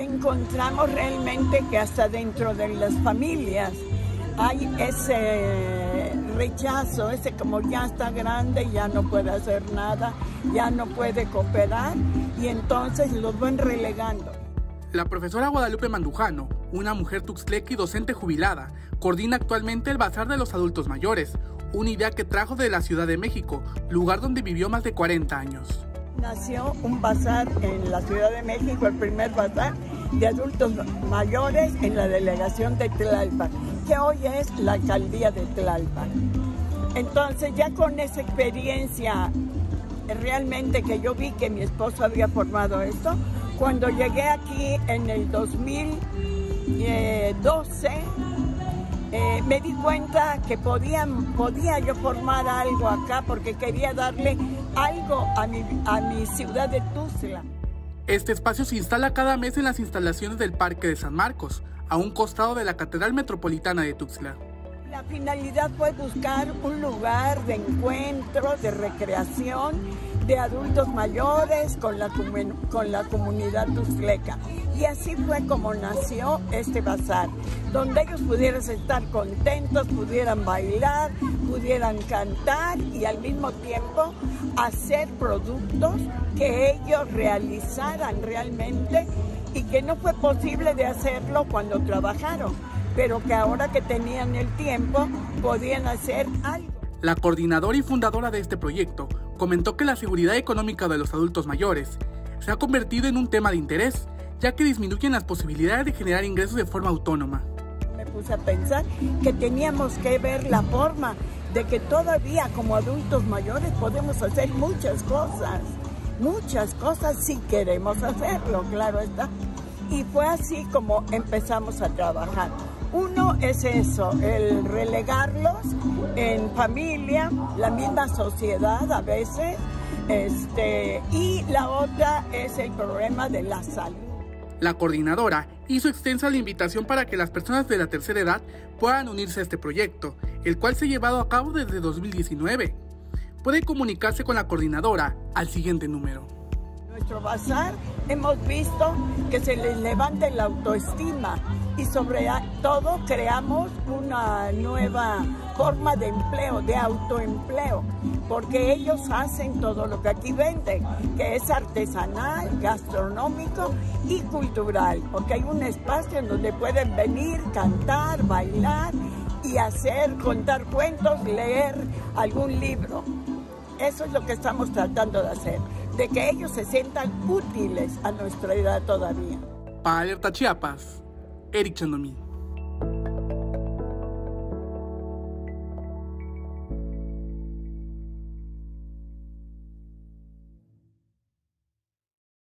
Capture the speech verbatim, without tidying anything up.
Encontramos realmente que hasta dentro de las familias hay ese rechazo, ese como ya está grande, ya no puede hacer nada, ya no puede cooperar y entonces los van relegando. La profesora Guadalupe Mandujano, una mujer tuxtleca y docente jubilada, coordina actualmente el Bazar de los Adultos Mayores, una idea que trajo de la Ciudad de México, lugar donde vivió más de cuarenta años. Nació un bazar en la Ciudad de México, el primer bazar de adultos mayores en la delegación de Tlalpan, que hoy es la alcaldía de Tlalpan. Entonces ya con esa experiencia realmente que yo vi que mi esposo había formado esto, cuando llegué aquí en el dos mil doce, eh, me di cuenta que podía, podía yo formar algo acá porque quería darle algo a mi, a mi ciudad de Tuxtla. Este espacio se instala cada mes en las instalaciones del Parque de San Marcos, a un costado de la Catedral Metropolitana de Tuxtla. La finalidad fue buscar un lugar de encuentro, de recreación, de adultos mayores con la, con la comunidad tuxtleca. Y así fue como nació este bazar, donde ellos pudieran estar contentos, pudieran bailar, pudieran cantar y al mismo tiempo hacer productos que ellos realizaran realmente y que no fue posible de hacerlo cuando trabajaron, pero que ahora que tenían el tiempo podían hacer algo. La coordinadora y fundadora de este proyecto comentó que la seguridad económica de los adultos mayores se ha convertido en un tema de interés, ya que disminuyen las posibilidades de generar ingresos de forma autónoma. Me puse a pensar que teníamos que ver la forma de que todavía como adultos mayores podemos hacer muchas cosas, muchas cosas si queremos hacerlo, claro está. Y fue así como empezamos a trabajar. Uno es eso, el relegarlos en familia, la misma sociedad a veces, este, y la otra es el problema de la salud. La coordinadora hizo extensa la invitación para que las personas de la tercera edad puedan unirse a este proyecto, el cual se ha llevado a cabo desde dos mil diecinueve. Puede comunicarse con la coordinadora al siguiente número. Nuestro bazar hemos visto que se les levanta la autoestima y sobre todo creamos una nueva forma de empleo, de autoempleo, porque ellos hacen todo lo que aquí venden, que es artesanal, gastronómico y cultural, porque hay un espacio en donde pueden venir, cantar, bailar y hacer, contar cuentos, leer algún libro. Eso es lo que estamos tratando de hacer, de que ellos se sientan útiles a nuestra edad todavía. Para Alerta Chiapas, Eric Chandomí.